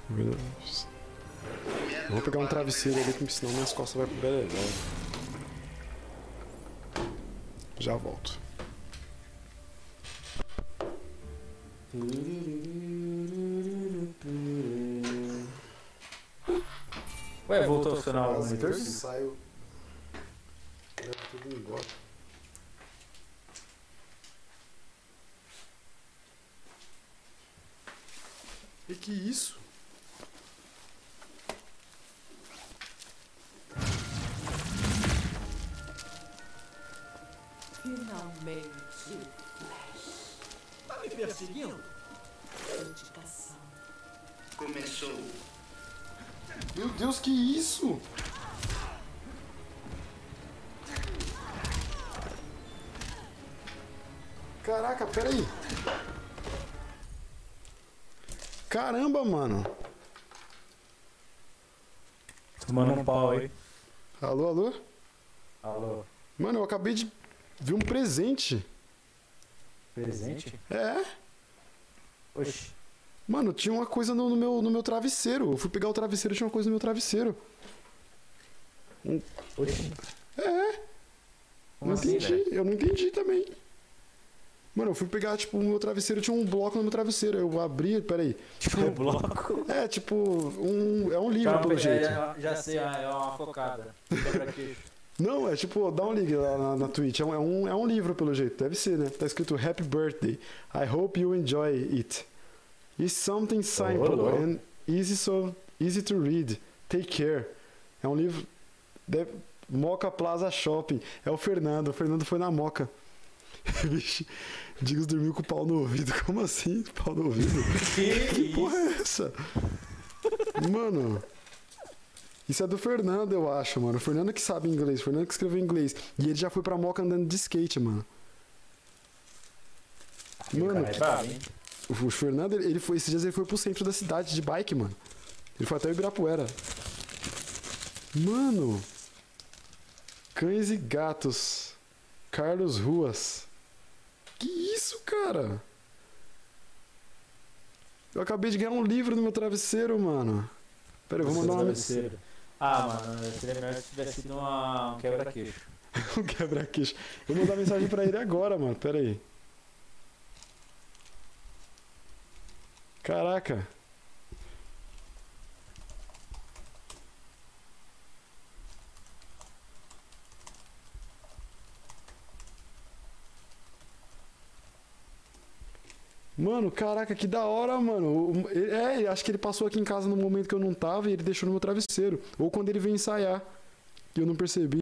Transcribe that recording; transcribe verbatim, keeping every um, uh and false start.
Eu vou pegar um travesseiro ali que senão minhas costas vai pro beleléu. Já volto. Ué, voltou a funcionar o monitor? Saiu. Leva tudo embora. E que isso? Finalmente, Flash. Tá me perseguindo? Dedicação. Começou. Meu Deus, que isso? Caraca, peraí. Caramba, mano. Tomando um pau aí. Alô, alô? Alô. Mano, eu acabei de ver um presente. Presente? É? Oxi. Mano, tinha uma coisa no, no meu, no meu travesseiro. Eu fui pegar o travesseiro e tinha uma coisa no meu travesseiro. Um... Oxi. É. Como Não assim, entendi. velho? Eu não entendi também. Mano, eu fui pegar, tipo, o meu travesseiro, tinha um bloco no meu travesseiro. Eu abri, peraí. Tipo um bloco. É, tipo, um, é um livro, Calma, pelo é, jeito. Já, já sei, ah, é uma focada. Quebra-queixo. Não, é tipo, dá um link lá na, na Twitch. É um, é, um, é um livro, pelo jeito. Deve ser, né? Tá escrito Happy Birthday. I hope you enjoy it. It's something simple Oh, oh. and easy, so easy to read. Take care. É um livro... Deve, Moca Plaza Shopping. É o Fernando. O Fernando foi na Moca. Vixe, Digos dormiu com o pau no ouvido. Como assim? Pau no ouvido? Que, Que porra é essa? Mano... Isso é do Fernando, eu acho, mano. O Fernando que sabe inglês, o Fernando que escreveu inglês. E ele já foi pra Moca andando de skate, mano. Mano, cara é que... brabo, hein? o Fernando, ele foi, esses dias ele foi pro centro da cidade de bike, mano. Ele foi até o Ibirapuera. Mano. Cães e gatos. Carlos Ruas. Que isso, cara? Eu acabei de ganhar um livro no meu travesseiro, mano. Pera aí, eu vou mandar uma mensagem. Travesseiro. Ah, mano, seria melhor se tivesse sido uma... um quebra-queixo. Um quebra-queixo. Vou mandar mensagem pra ele agora, mano. Pera aí. Caraca. Mano, caraca, que da hora, mano. O- É, acho que ele passou aqui em casa no momento que eu não tava e ele deixou no meu travesseiro. Ou quando ele veio ensaiar. E eu não percebi.